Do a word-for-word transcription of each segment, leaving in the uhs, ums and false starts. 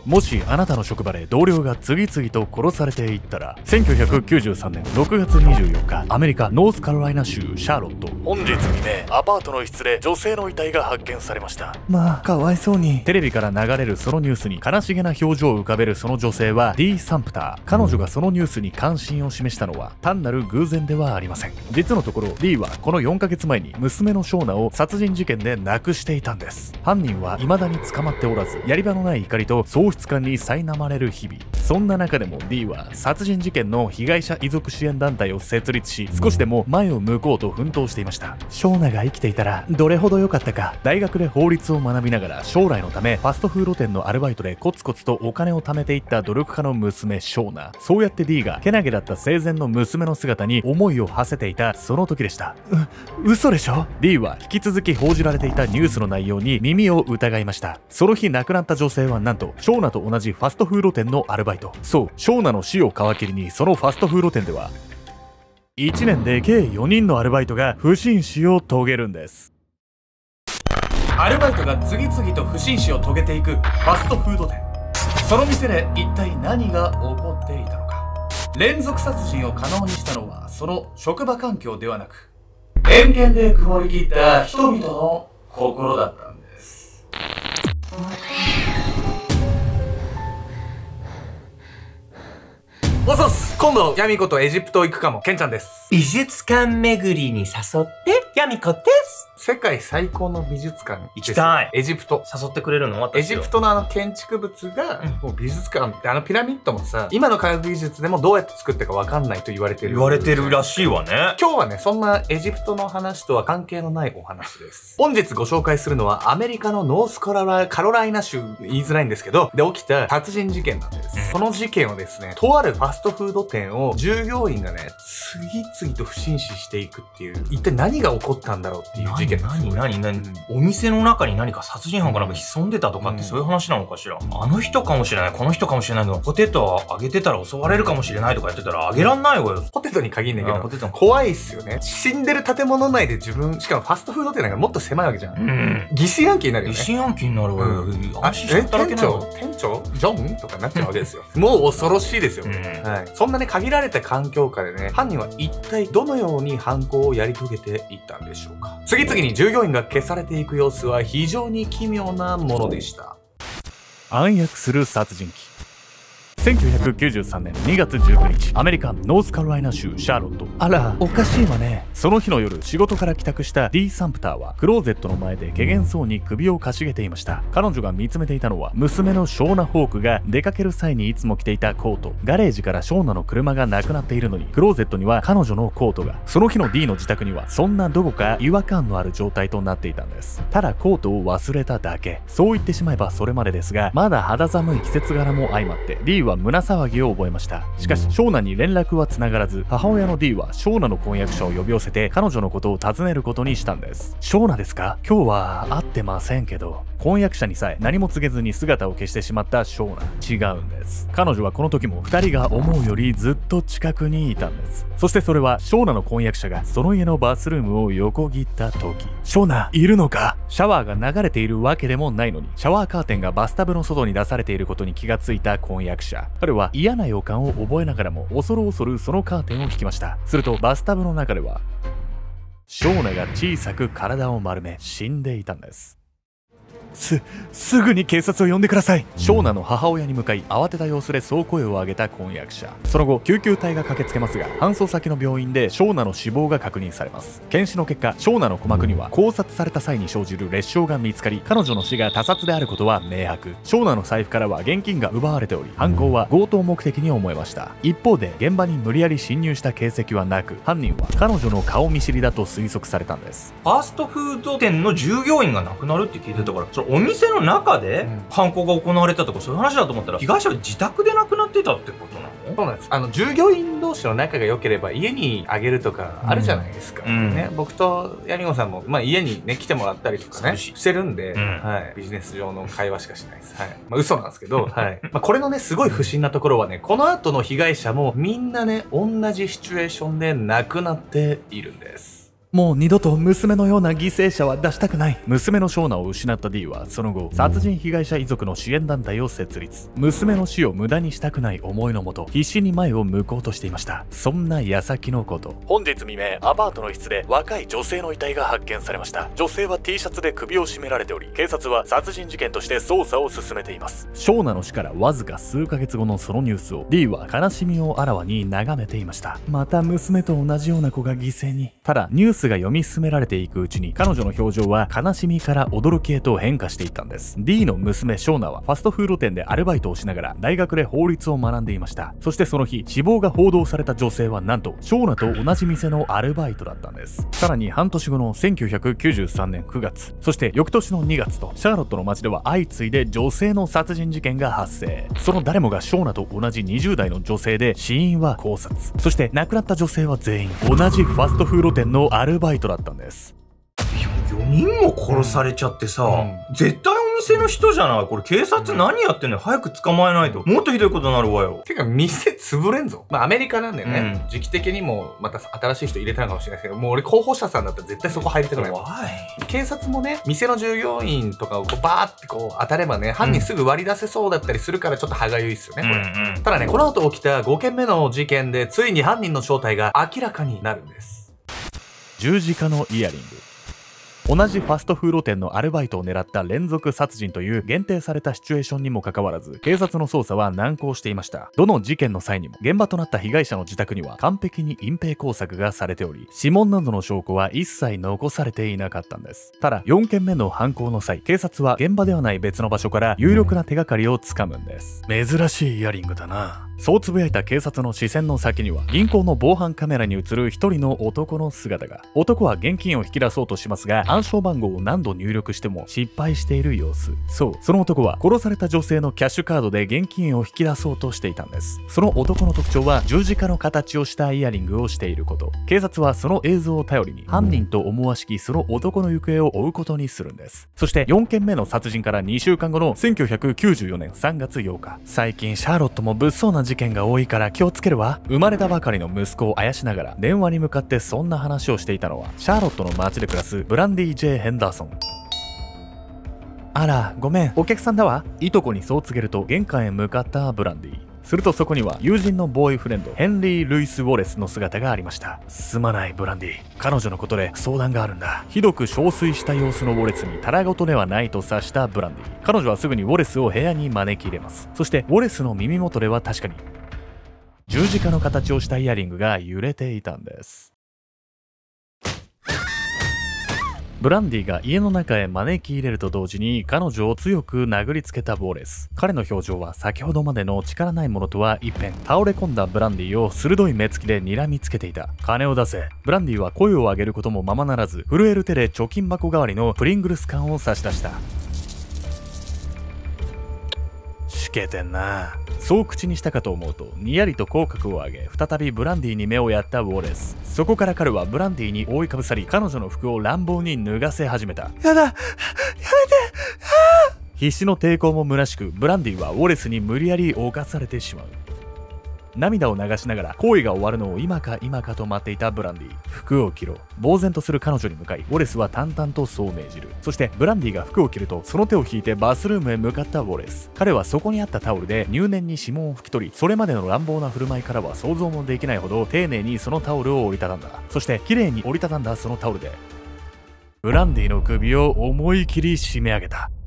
もしあなたの職場で同僚が次々と殺されていったら、せんきゅうひゃくきゅうじゅうさんねんろくがつにじゅうよっか、アメリカノースカロライナ州シャーロット。本日未明、アパートの一室で女性の遺体が発見されました。 まあかわいそうに。 テレビから流れるそのニュースに悲しげな表情を浮かべるその女性は D サンプター。彼女がそのニュースに関心を示したのは単なる偶然ではありません。実のところ D はこのよんかげつまえに娘のショーナを殺人事件で亡くしていたんです。犯人は未だに捕まっておらず、やり場のない怒りと喪失感に苛まれる日々。そんな中でも D は殺人事件の被害者遺族支援団体を設立し、少しでも前を向こうと奮闘していました。ショーナが生きていたらどれほど良かったか。大学で法律を学びながら将来のためファストフード店のアルバイトでコツコツとお金を貯めていった努力家の娘ショーナ。そうやって D がけなげだった生前の娘の姿に思いを馳せていたその時でした。う、嘘でしょ。 D は引き続き報じられていたニュースの内容に耳を疑いました。その日亡くなった女性はなんとショーナと同じファストフード店のアルバイト。そう、ショーナの死を皮切りにそのファストフード店ではいちねんで計よにんのアルバイトが不審死を遂げるんです。 アルバイトが次々と不審死を遂げていくファストフード店。その店で一体何が起こっていたのか。連続殺人を可能にしたのはその職場環境ではなく、偏見で曇り切った人々の心だったんです。おそっす。今度ヤミコとエジプト行くかも。ケンちゃんです。 美術館巡りに誘ってヤミコです。 世界最高の美術館行きたい。 エジプト。 誘ってくれるの？ エジプトのあの建築物が、もう美術館って、あのピラミッドもさ、今の科学技術でもどうやって作ったかわかんないと言われてる。 言われてるらしいわね。 今日はね、そんなエジプトの話とは関係のないお話です。本日ご紹介するのはアメリカのノースカロライカロライナ州、言いづらいんですけど、で起きた殺人事件なんです。うん、この事件はですね、とあるファストフード店を従業員がね、次々と不審死していくっていう、一体何が起こったんだろうっていう事件です。 何何何、うん、お店の中に何か殺人犯かなんか潜んでたとかってそういう話なのかしら。うん、あの人かもしれない、この人かもしれないのポテトを揚げてたら襲われるかもしれないとかやってたら揚げらんないわよ。 ポテトに限んないけど、ポテト怖いっすよね。死んでる建物内で自分、しかもファストフード店なんかもっと狭いわけじゃん。うん。疑心暗鬼になるよね。 疑心暗鬼になるわよ。うん、 安心して働けないわ。店長店長ジョンとかなっちゃうわけですよ。もう恐ろしいですよ。うん、はい。そんなね、限られた環境下でね、犯人は一体どのように犯行をやり遂げていったんでしょうか。次々に従業員が消されていく様子は非常に奇妙なものでした。 暗躍する殺人鬼。せんきゅうひゃくきゅうじゅうさんねんにがつじゅうくにち、アメリカノースカロライナ州シャーロット。あら、おかしいわね。その日の夜、仕事から帰宅した D サンプターはクローゼットの前で怪訝そうに首をかしげていました。彼女が見つめていたのは娘のショーナ・ホークが出かける際にいつも着ていたコート。ガレージからショーナの車がなくなっているのに、クローゼットには彼女のコートが。その日の D の自宅にはそんなどこか違和感のある状態となっていたんです。ただコートを忘れただけ。そう言ってしまえばそれまでですが、まだ肌寒い季節柄も相まって D は胸騒ぎを覚えました。しかしショーナに連絡は繋がらず、母親の D はショーナの婚約者を呼び寄せて彼女のことを尋ねることにしたんです。ショーナですか？今日は会ってませんけど。婚約者にさえ何も告げずに姿を消してしまったショーナ。違うんです。彼女はこの時もふたりが思うよりずっと近くにいたんです。そしてそれはショーナの婚約者がその家のバスルームを横切った時。ショーナ、いるのか？シャワーが流れているわけでもないのに、シャワーカーテンがバスタブの外に出されていることに気がついた婚約者。彼は嫌な予感を覚えながらも恐る恐るそのカーテンを引きました。するとバスタブの中ではショーナが小さく体を丸め死んでいたんです。す、すぐに警察を呼んでください。ショーナの母親に向かい慌てた様子でそう声を上げた婚約者。その後救急隊が駆けつけますが、搬送先の病院でショーナの死亡が確認されます。検視の結果、ショーナの鼓膜には絞殺された際に生じる裂傷が見つかり、彼女の死が他殺であることは明白。ショーナの財布からは現金が奪われており、犯行は強盗目的に思えました。一方で現場に無理やり侵入した形跡はなく、犯人は彼女の顔見知りだと推測されたんです。 ファーストフード店の従業員が亡くなるって聞いてたから、それお店の中で犯行が行われたとかそういう話だと思ったら、被害者は自宅で亡くなってたってことなの？ そうなんです。あの従業員同士の仲が良ければ家にあげるとかあるじゃないですか。うん、ね、僕とヤミゴさんも、まあ、家にね来てもらったりとかねしてるんで、うん、はい、ビジネス上の会話しかしないです。はい、まあ、嘘なんですけど、はい。まあこれのねすごい不審なところはね、この後の被害者もみんなね同じシチュエーションで亡くなっているんです。 もう二度と娘のような犠牲者は出したくない。娘のショーナを失った D はその後、殺人被害者遺族の支援団体を設立。娘の死を無駄にしたくない思いのもと、必死に前を向こうとしていました。そんな矢先のこと、本日未明、アパートの一室で若い女性の遺体が発見されました。女性は T シャツで首を絞められており、警察は殺人事件として捜査を進めています。ショーナの死からわずか数ヶ月後のそのニュースを D は悲しみをあらわに眺めていました。また娘と同じような子が犠牲に。ただニュースが読み進められていくうちに、彼女の表情は悲しみから驚きへと変化していったんです。 D の娘ショーナはファストフード店でアルバイトをしながら大学で法律を学んでいました。そしてその日、死亡が報道された女性はなんとショーナと同じ店のアルバイトだったんです。さらに半年後のせんきゅうひゃくきゅうじゅうさんねんくがつ、そして翌年のにがつと、シャーロットの街では相次いで女性の殺人事件が発生。その誰もがショーナと同じにじゅうだいの女性で、死因は絞殺。そして亡くなった女性は全員同じファストフード店のアルバイトだったんです。 よにんも殺されちゃってさ、 うん、 絶対お店の人じゃない。これ警察何やってんのよ。早く捕まえないともっとひどいことになるわよ。 てか店潰れんぞ。まあアメリカなんでね、 うん、 時期的にもまた新しい人入れたのかもしれないですけど、もう俺候補者さんだったら絶対そこ入りたくない。 怖い。 警察もね、店の従業員とかをこうバーってこう当たればね、犯人すぐ割り出せそうだったりするからちょっと歯がゆいっすよね、これ。 うんうん、 ただね、この後起きたごけんめの事件でついに犯人の正体が明らかになるんです。 十字架のイヤリング。同じファストフード店のアルバイトを狙った連続殺人という限定されたシチュエーションにもかかわらず、警察の捜査は難航していました。どの事件の際にも現場となった被害者の自宅には完璧に隠蔽工作がされており、指紋などの証拠は一切残されていなかったんです。ただよんけんめの犯行の際、警察は現場ではない別の場所から有力な手がかりをつかむんです。珍しいイヤリングだな。そうつぶやいた警察の視線の先には、銀行の防犯カメラに映る一人の男の姿が。男は現金を引き出そうとしますが、暗証番号を何度入力しても失敗している様子。そう、その男は殺された女性のキャッシュカードで現金を引き出そうとしていたんです。その男の特徴は十字架の形をしたイヤリングをしていること。警察はその映像を頼りに犯人と思わしきその男の行方を追うことにするんです。そしてよんけんめの殺人からにしゅうかんごのせんきゅうひゃくきゅうじゅうよねんさんがつようか。最近シャーロットも物騒な事件が多いから気をつけるわ。生まれたばかりの息子をあやしながら電話に向かってそんな話をしていたのは、シャーロットの街で暮らすブランディ・ジェイ・ヘンダーソン。あら、ごめん、お客さんだわ。いとこにそう告げると玄関へ向かったブランディ。するとそこには友人のボーイフレンドヘンリー・ルイス・ウォレスの姿がありました。すまないブランディ、彼女のことで相談があるんだ。ひどく憔悴した様子のウォレスにたらごとではないと察したブランディ。彼女はすぐにウォレスを部屋に招き入れます。そしてウォレスの耳元では確かに十字架の形をしたイヤリングが揺れていたんです。ブランディが家の中へ招き入れると同時に彼女を強く殴りつけたウォレス。彼の表情は先ほどまでの力ないものとは一変、倒れ込んだブランディを鋭い目つきで睨みつけていた。金を出せ。ブランディは声を上げることもままならず、震える手で貯金箱代わりのプリングルス缶を差し出した。しけてんな。そう口にしたかと思うと、にやりと口角を上げ、再びブランディに目をやったウォレス。そこから彼はブランディに覆いかぶさり、彼女の服を乱暴に脱がせ始めた。やだ、やめて、必死の抵抗も虚しく、ブランディはウォレスに無理やり侵されてしまう。涙を流しながら行為が終わるのを今か今かと待っていたブランディ。服を着ろ。呆然とする彼女に向かい、ウォレスは淡々とそう命じる。そしてブランディが服を着ると、その手を引いてバスルームへ向かったウォレス。彼はそこにあったタオルで入念に指紋を拭き取り、それまでの乱暴な振る舞いからは想像もできないほど丁寧にそのタオルを折りたたんだ。そして綺麗に折りたたんだそのタオルでブランディの首を思い切り締め上げた。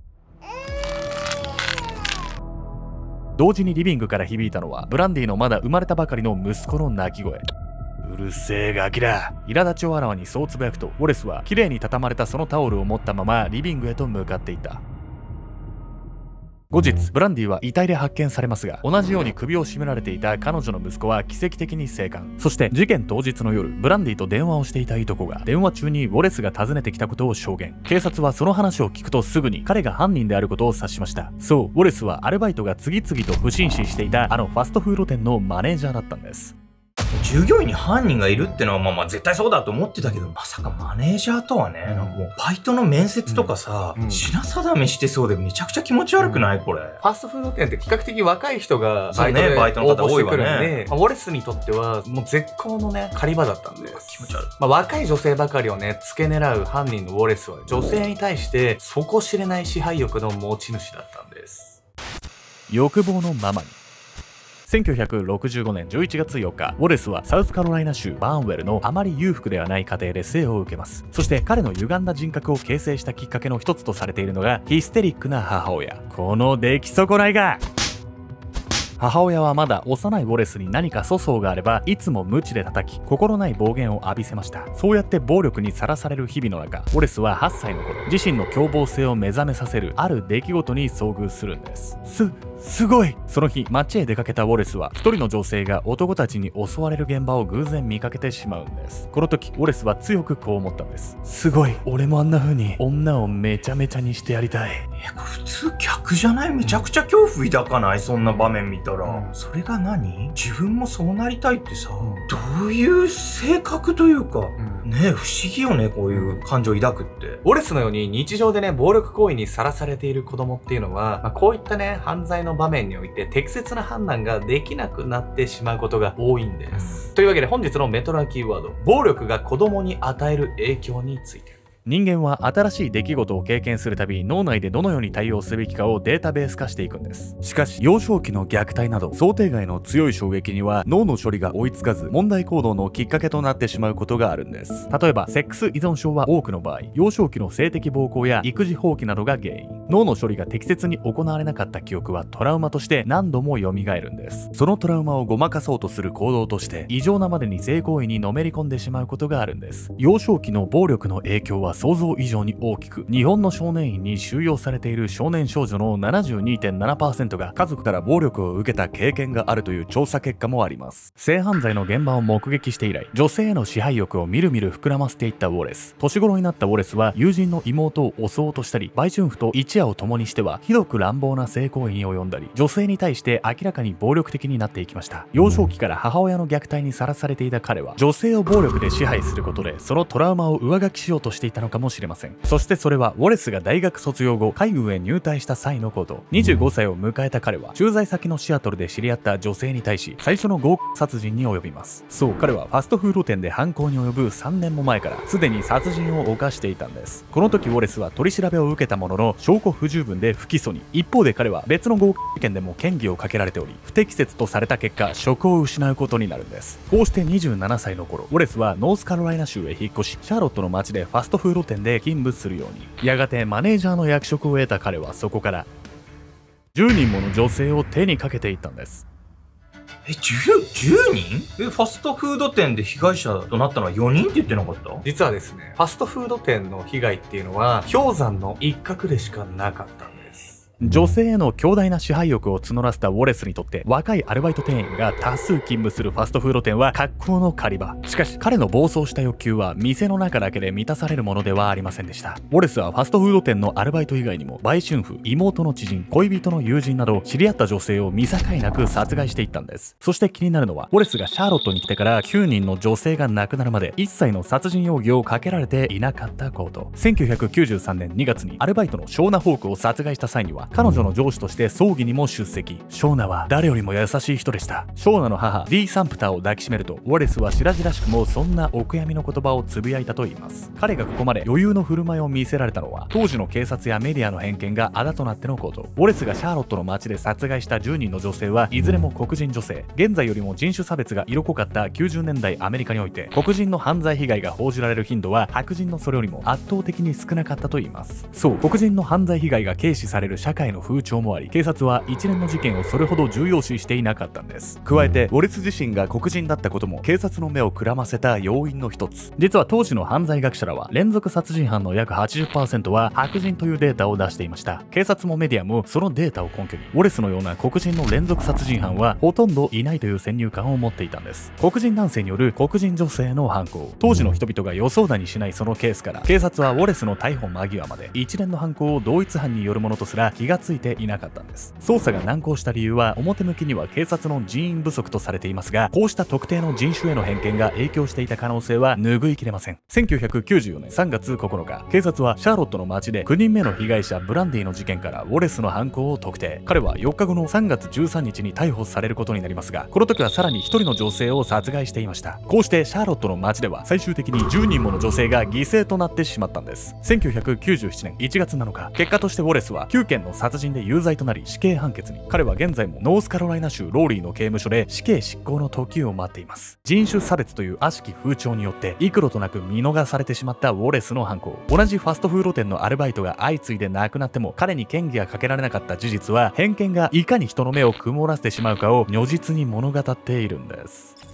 同時にリビングから響いたのはブランディのまだ生まれたばかりの息子の泣き声。うるせえガキだ。苛立ちをあらわにそうつぶやくと、ウォレスは綺麗に畳まれたそのタオルを持ったままリビングへと向かっていた。後日、ブランディは遺体で発見されますが、同じように首を絞められていた彼女の息子は奇跡的に生還。そして事件当日の夜、ブランディと電話をしていたいとこが電話中にウォレスが訪ねてきたことを証言。警察はその話を聞くとすぐに彼が犯人であることを察しました。そう、ウォレスはアルバイトが次々と不審死していたあのファストフード店のマネージャーだったんです。 従業員に犯人がいるってのはまあまあ絶対そうだと思ってたけど、まさかマネージャーとはね、なんかもうバイトの面接とかさ、 うんうん、 品定めしてそうでめちゃくちゃ気持ち悪くない、うん、これ。 ファストフード店って比較的若い人がバイトで応募してくるんで、 ね、ウォレスにとってはもう絶好のね、狩り場だったんです。 気持ち悪い。 まあ、若い女性ばかりをね、付け狙う犯人のウォレスは女性に対して底知れない支配欲の持ち主だったんです。 欲望のままに。せんきゅうひゃくろくじゅうごねんじゅういちがつよっか、ウォレスはサウスカロライナ州バーンウェルのあまり裕福ではない家庭で生を受けます。そして彼の歪んだ人格を形成したきっかけの一つとされているのがヒステリックな母親。この出来損ないが母親はまだ幼いウォレスに何か粗相があればいつも鞭で叩き、心ない暴言を浴びせました。そうやって暴力にさらされる日々の中、ウォレスははっさいの頃、自身の凶暴性を目覚めさせるある出来事に遭遇するんです。すすごい。その日、街へ出かけたウォレスは一人の女性が男たちに襲われる現場を偶然見かけてしまうんです。この時ウォレスは強くこう思ったんです。すごい、俺もあんな風に女をめちゃめちゃにしてやりたい。 え、これ普通逆じゃない？めちゃくちゃ恐怖抱かない？そんな場面見たら、うん、それが何？自分もそうなりたいってさ、うん、どういう性格というか、うん、ねえ、不思議よね、こういう感情を抱くって。 ウォレスのように日常でね、暴力行為にさらされている子供っていうのは、まあ、こういったね、犯罪の場面において適切な判断ができなくなってしまうことが多いんです。うん、というわけで本日のメトラキーワード、暴力が子供に与える影響について。 人間は新しい出来事を経験するたび、脳内でどのように対応すべきかをデータベース化していくんです。しかし幼少期の虐待など想定外の強い衝撃には脳の処理が追いつかず、問題行動のきっかけとなってしまうことがあるんです。例えばセックス依存症は多くの場合、幼少期の性的暴行や育児放棄などが原因。脳の処理が適切に行われなかった記憶はトラウマとして何度も蘇るんです。そのトラウマをごまかそうとする行動として異常なまでに性行為にのめり込んでしまうことがあるんです。幼少期の暴力の影響は想像以上に大きく、日本の少年院に収容されている少年少女の ななじゅうにてんななパーセント が家族から暴力を受けた経験があるという調査結果もあります。性犯罪の現場を目撃して以来、女性への支配欲をみるみる膨らませていったウォレス。年頃になったウォレスは友人の妹を襲おうとしたり、売春婦と一夜を共にしてはひどく乱暴な性行為に及んだり、女性に対して明らかに暴力的になっていきました。幼少期から母親の虐待にさらされていた彼は、女性を暴力で支配することでそのトラウマを上書きしようとしていたのかもしれません。そしてそれはウォレスが大学卒業後海軍へ入隊した際のこと。にじゅうごさいを迎えた彼は駐在先のシアトルで知り合った女性に対し最初の強姦殺人に及びます。そう、彼はファストフード店で犯行に及ぶさんねんも前からすでに殺人を犯していたんです。この時ウォレスは取り調べを受けたものの証拠不十分で不起訴に。一方で彼は別の強姦事件でも嫌疑をかけられており、不適切とされた結果職を失うことになるんです。こうしてにじゅうななさいの頃、ウォレスはノースカロライナ州へ引っ越し、シャーロットの街でファストフード店で勤務するように。やがてマネージャーの役職を得た彼はそこからじゅうにんもの女性を手にかけていったんです。 え、じゅう、じゅうにん？え、ファストフード店で被害者となったのはよにんって言ってなかった？ 実はですね、ファストフード店の被害っていうのは氷山の一角でしかなかったんです。 女性への強大な支配欲を募らせたウォレスにとって、若いアルバイト店員が多数勤務するファストフード店は格好の狩り場。しかし彼の暴走した欲求は店の中だけで満たされるものではありませんでした。ウォレスはファストフード店のアルバイト以外にも売春婦、妹の知人、恋人の友人など知り合った女性を見境なく殺害していったんです。そして気になるのは、ウォレスがシャーロットに来てからきゅうにんの女性が亡くなるまで一切の殺人容疑をかけられていなかったこと。せんきゅうひゃくきゅうじゅうさんねんにがつにアルバイトのショーナ・ホークを殺害した際には、彼女の上司として葬儀にも出席。ショーナは誰よりも優しい人でした。ショーナの母ディ・サンプターを抱きしめると、ウォレスは白々しくもそんなお悔やみの言葉をつぶやいたといいます。彼がここまで余裕の振る舞いを見せられたのは、当時の警察やメディアの偏見があだとなってのこと。ウォレスがシャーロットの街で殺害したじゅうにんの女性はいずれも黒人女性。現在よりも人種差別が色濃かったきゅうじゅうねんだいアメリカにおいて、黒人の犯罪被害が報じられる頻度は白人のそれよりも圧倒的に少なかったといいます。そう、黒人の犯罪被害が軽視される社会の風潮もあり、警察は一連の事件をそれほど重要視していなかったんです。加えてウォレス自身が黒人だったことも警察の目をくらませた要因の一つ。実は当時の犯罪学者らは、連続殺人犯の約 はちじゅっパーセント は白人というデータを出していました。警察もメディアもそのデータを根拠に、ウォレスのような黒人の連続殺人犯はほとんどいないという先入観を持っていたんです。黒人男性による黒人女性の犯行。当時の人々が予想だにしないそのケースから、警察はウォレスの逮捕間際まで一連の犯行を同一犯によるものとすら気がついていなかったんです。捜査が難航した理由は表向きには警察の人員不足とされていますが、こうした特定の人種への偏見が影響していた可能性は拭いきれません。せんきゅうひゃくきゅうじゅうよねんさんがつここのか、警察はシャーロットの街できゅうにんめの被害者ブランディの事件からウォレスの犯行を特定。彼はよっかごのさんがつじゅうさんにちに逮捕されることになりますが、この時はさらにひとりの女性を殺害していました。こうしてシャーロットの街では最終的にじゅうにんもの女性が犠牲となってしまったんです。せんきゅうひゃくきゅうじゅうななねんいちがつなのか、結果としてウォレスはきゅうけんの殺人で有罪となり死刑判決に。彼は現在もノースカロライナ州ローリーの刑務所で死刑執行の時を待っています。人種差別という悪しき風潮によって幾度となく見逃されてしまったウォレスの犯行。同じファストフード店のアルバイトが相次いで亡くなっても彼に嫌疑がかけられなかった事実は、偏見がいかに人の目を曇らせてしまうかを如実に物語っているんです。